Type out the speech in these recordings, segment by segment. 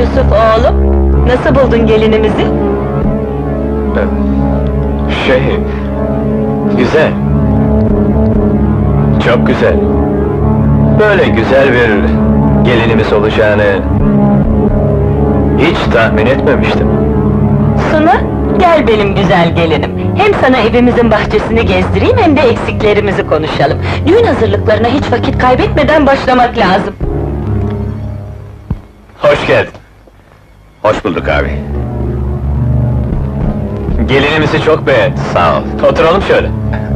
Yusuf oğlum, nasıl buldun gelinimizi? Güzel. Çok güzel. Böyle güzel bir gelinimiz olacağını hiç tahmin etmemiştim. Suna, gel benim güzel gelinim. Hem sana evimizin bahçesini gezdireyim, hem de eksiklerimizi konuşalım. Düğün hazırlıklarına hiç vakit kaybetmeden başlamak lazım. Hoş geldin. Hoş bulduk abi. Gelinimizi çok beğendim. Sağ ol. Oturalım şöyle.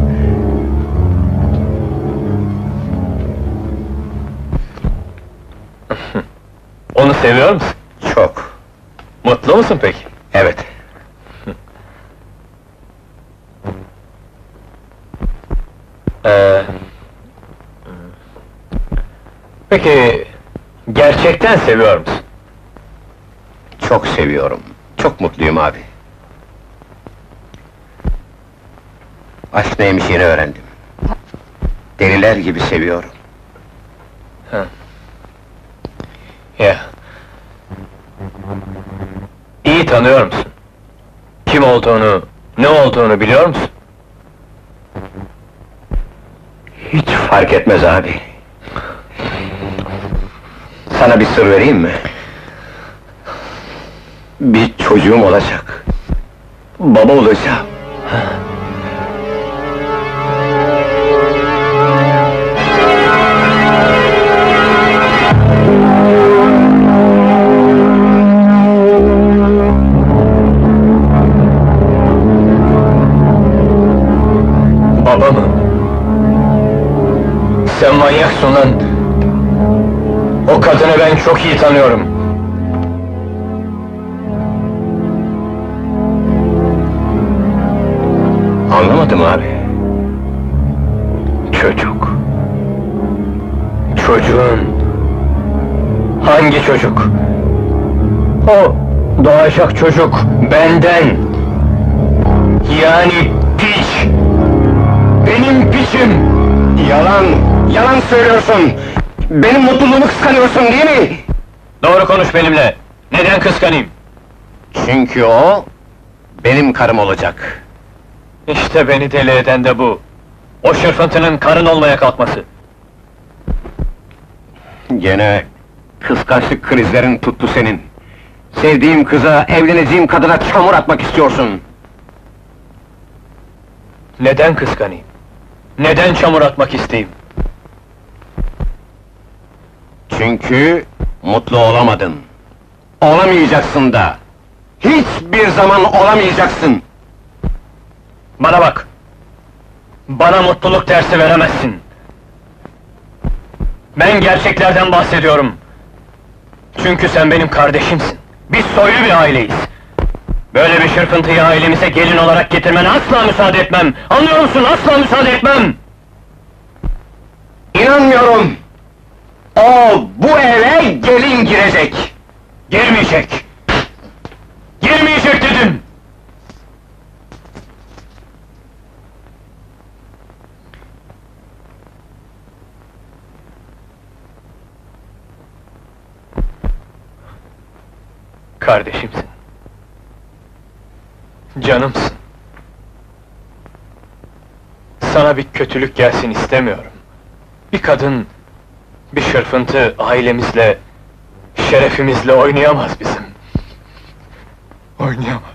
Onu seviyor musun? Çok. Mutlu musun peki? Evet. Peki, gerçekten seviyor musun? Çok seviyorum. Çok mutluyum abi. Aşk neymiş yeni öğrendim. Deliler gibi seviyorum. Ya. İyi tanıyor musun? Kim olduğunu, ne olduğunu biliyor musun? Hiç fark etmez abi. Sana bir sır vereyim mi? Bir çocuğum olacak. Baba olacağım. Baba mı? Sen manyaksın lan! O kadını ben çok iyi tanıyorum. Anlamadım abi. Çocuk. Çocuğun. Hangi çocuk? O doğacak çocuk benden. Yani piç. Benim piçim. Yalan! Yalan söylüyorsun! Benim mutluluğumu kıskanıyorsun değil mi? Doğru konuş benimle. Neden kıskanayım? Çünkü o, benim karım olacak. İşte beni deli eden de bu. O şırfıntının karın olmaya kalkması. Gene kıskançlık krizlerin tuttu senin. Sevdiğim kıza, evleneceğim kadına çamur atmak istiyorsun. Neden kıskanayım? Neden çamur atmak isteyeyim? Çünkü mutlu olamadın. Olamayacaksın da. Hiçbir zaman olamayacaksın. Bana bak! Bana mutluluk dersi veremezsin! Ben gerçeklerden bahsediyorum! Çünkü sen benim kardeşimsin! Biz soylu bir aileyiz! Böyle bir şırfıntıyı ailemize gelin olarak getirmene asla müsaade etmem! Anlıyor musun? Asla müsaade etmem! İnanmıyorum! O, bu eve gelin girecek! Girmeyecek! Girmeyecek dedim! Kardeşimsin. Canımsın. Sana bir kötülük gelsin istemiyorum. Bir kadın, bir şırfıntı ailemizle, şerefimizle oynayamaz bizim. Oynayamaz.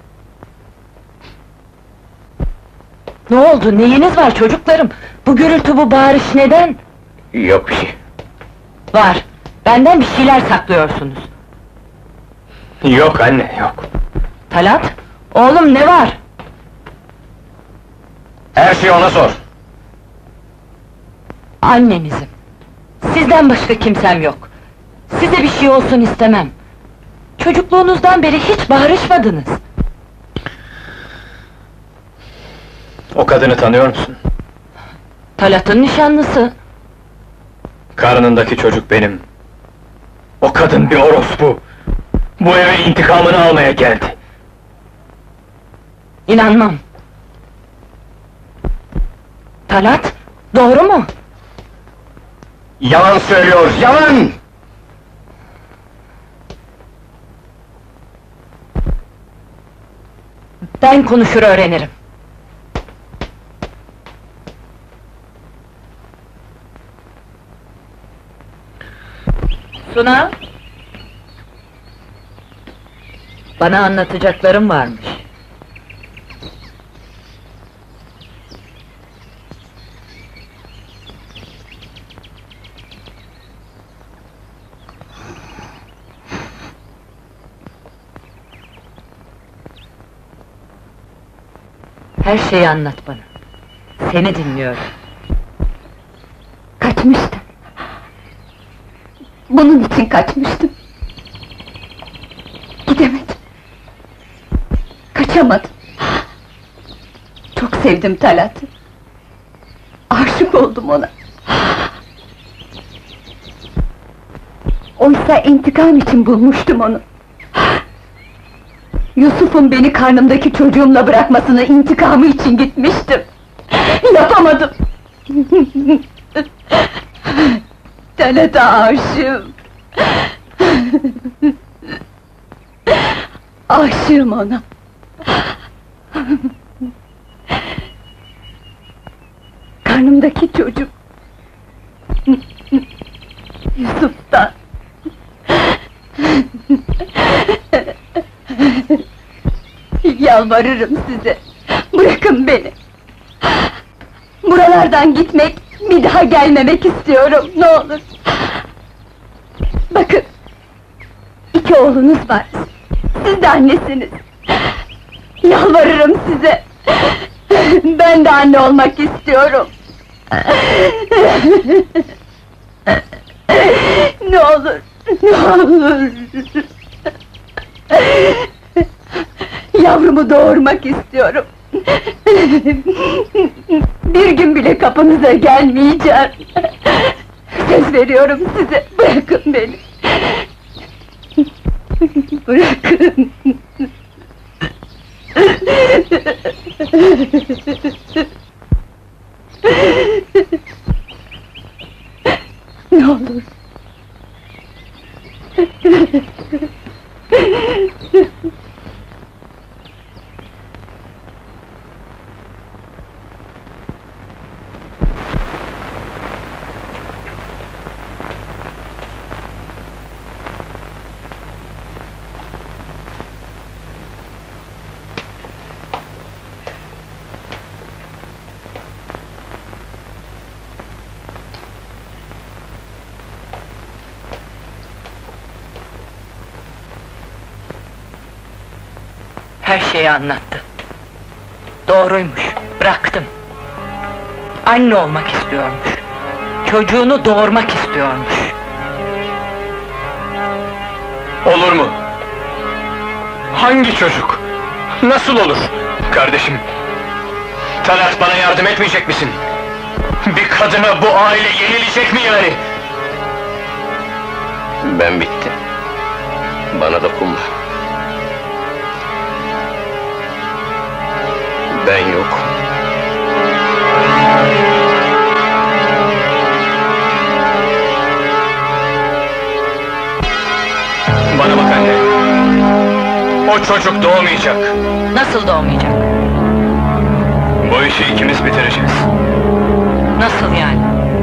Ne oldu, neyiniz var çocuklarım? Bu gürültü, bu bağırış neden? Yok bir şey. Var, benden bir şeyler saklıyorsunuz. Yok anne, yok. Talat, oğlum ne var? Her şeyi ona sor. Annenizim. Sizden başka kimsem yok. Size bir şey olsun istemem. Çocukluğunuzdan beri hiç bağırışmadınız. O kadını tanıyor musun? Talat'ın nişanlısı. Karnındaki çocuk benim. O kadın bir orospu! Bu eve intikamını almaya geldi! İnanmam. Talat, doğru mu? Yalan söylüyor, yalan! Ben konuşur öğrenirim. Suna! Bana anlatacaklarım varmış. Her şeyi anlat bana. Seni dinliyorum. Kaçmıştım. Bunun için kaçmıştım. Gidemedim. Kaçamadım. Çok sevdim Talat'ı. Aşık oldum ona. Oysa intikam için bulmuştum onu. Yusuf'un beni karnımdaki çocuğumla bırakmasını intikamı için gitmiştim. Yapamadım. Talat'a aşığım. Aşığım ona. Karnımdaki çocuk Yusuf'tan. Yalvarırım size, bırakın beni! Buralardan gitmek, bir daha gelmemek istiyorum, ne olur! Bakın, 2 oğlunuz var, siz de annesiniz! Yalvarırım size! Ben de anne olmak istiyorum! Ne olur, ne olur! Yavrumu doğurmak istiyorum! Bir gün bile kapınıza gelmeyeceğim! Söz veriyorum size, bırakın beni! Bırakın! Ne olur! Her şeyi anlattı. Doğruymuş, bıraktım. Anne olmak istiyormuş. Çocuğunu doğurmak istiyormuş. Olur mu? Hangi çocuk? Nasıl olur? Kardeşim, Talat, bana yardım etmeyecek misin? Bir kadına bu aile yenilecek mi yani? Ben bittim. Bana dokunma. Ben yok. Bana bak anne. O çocuk doğmayacak. Nasıl doğmayacak? Bu işi ikimiz bitireceğiz. Nasıl yani?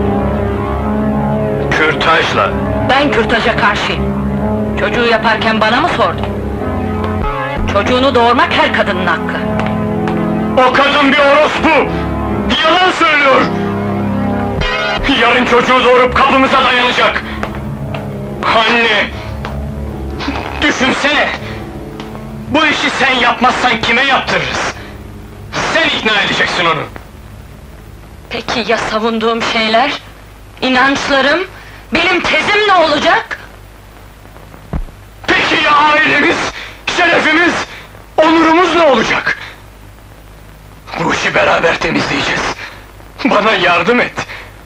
Kürtajla. Ben kürtaja karşıyım. Çocuğu yaparken bana mı sordun? Çocuğunu doğurmak her kadının hakkı. O kadın bir orospu! Yalan söylüyor! Yarın çocuğu doğurup kapımıza dayanacak! Anne! Düşünsene! Bu işi sen yapmazsan kime yaptırırız? Sen ikna edeceksin onu! Peki ya savunduğum şeyler? İnançlarım? Benim tezim ne olacak? Peki ya ailemiz, şerefimiz, onurumuz ne olacak? Bu işi beraber temizleyeceğiz. Bana yardım et!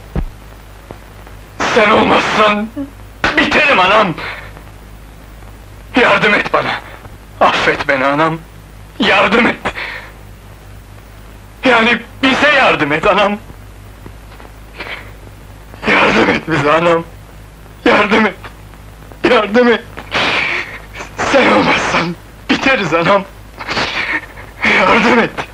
Sen olmazsan biterim anam! Yardım et bana! Affet beni anam! Yardım et! Yani bize yardım et anam! Yardım et bize anam! Yardım et! Yardım et! Sen olmazsan biteriz anam! Yardım et!